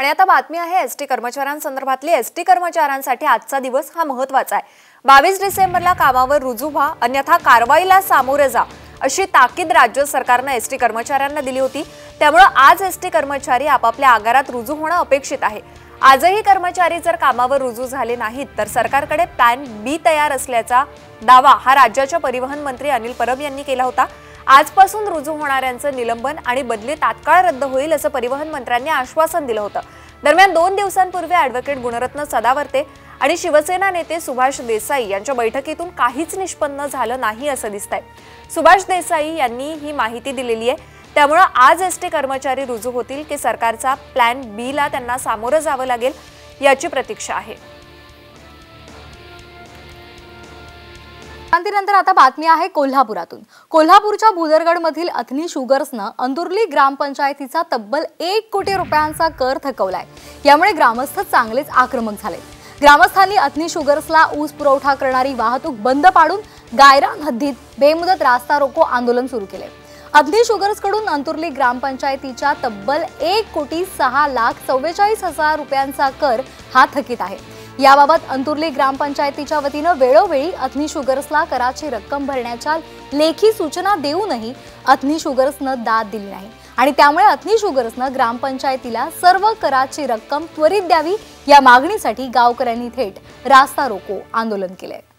आणि आता बातमी आहे एसटी कर्मचाऱ्यांसंदर्भातली। एसटी कर्मचाऱ्यांसाठी आजचा दिवस हा महत्त्वाचा आहे। 22 डिसेंबरला कामावर रुजू व्हा, अन्यथा कारवाईला सामोरे जा, अशी ताकीद राज्य सरकारने एसटी कर्मचाऱ्यांना दिली होती। त्यामुळे आज एसटी कर्मचारी आपापल्या आगारात रुजू होणं अपेक्षित आहे। आजही कर्मचारी जर कामावर रुजू झाले नाहीत तर सरकारकडे प्लॅन बी तयार असल्याचा दावा हा राज्याचे परिवहन मंत्री अनिल परब यांनी केला होता। आजपासून रुजू होणाऱ्यांचं निलंबन आणि बदली तात्काळ रद्द होईल असं परिवहन मंत्र्यांनी आश्वासन दिलं होतं। दरम्यान 2 दिवसांपूर्वी ॲडव्होकेट गुणरत्न सदावर्ते आणि शिवसेना नेते सुभाष देसाई यांच्या बैठकीतून काहीच निष्पन्न झालं नाही असं दिसतंय। सुभाष देसाई यांनी ही माहिती दिलेली आहे। त्यामुळे आज एसटी कर्मचारी रुजू होतील की सरकारचा प्लॅन बी ला त्यांना सामोरं जावं लागेल याची प्रतीक्षा आहे। नंतर आता बातमी आहे कोल्हापुरातून। कोल्हापूरच्या भुदरगडमधील अथनी शुगर्सनं अंदुर्ली ग्रामपंचायतीचा तब्बल 1 कोटी रुपयांचा कर थकवलाय। यामुळे ग्रामस्थ चांगलेच आक्रमक झाले। ग्रामस्थांनी अथनी शुगर्सला ऊस पुरवठा करणारी वाहतूक बंद पाडून गायरान हद्दीत बेमुदत रास्ता रोको आंदोलन सुरू केले। अथनी शुगर्सकडून अंतुर्ली ग्रामपंचायतीच्या तब्बल 1,06,44,000 रुपयांचा कर हा थकीत आहे। याबाबत अंतुर्ली ग्रामपंचायतीच्या वतीने वेळोवेळी अथनी शुगर्सला कराची रक्कम भरण्याच्या लेखी सूचना देऊनही अथनी शुगर्सनं दाद दिली नाही आणि त्यामुळे अथनी शुगर्सनं ग्रामपंचायतीला सर्व कराची रक्कम त्वरित द्यावी या मागणीसाठी गावकऱ्यांनी थेट रास्ता रोको आंदोलन केले।